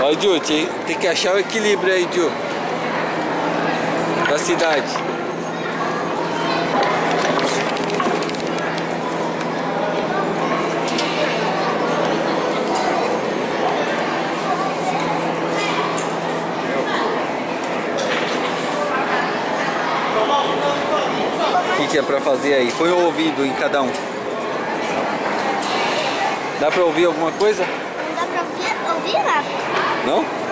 Ó, Ju, tem que achar o equilíbrio aí, Ju, da cidade. O que é pra fazer aí? Põe o ouvido em cada um. Dá pra ouvir alguma coisa? Não dá pra ouvir nada. Não?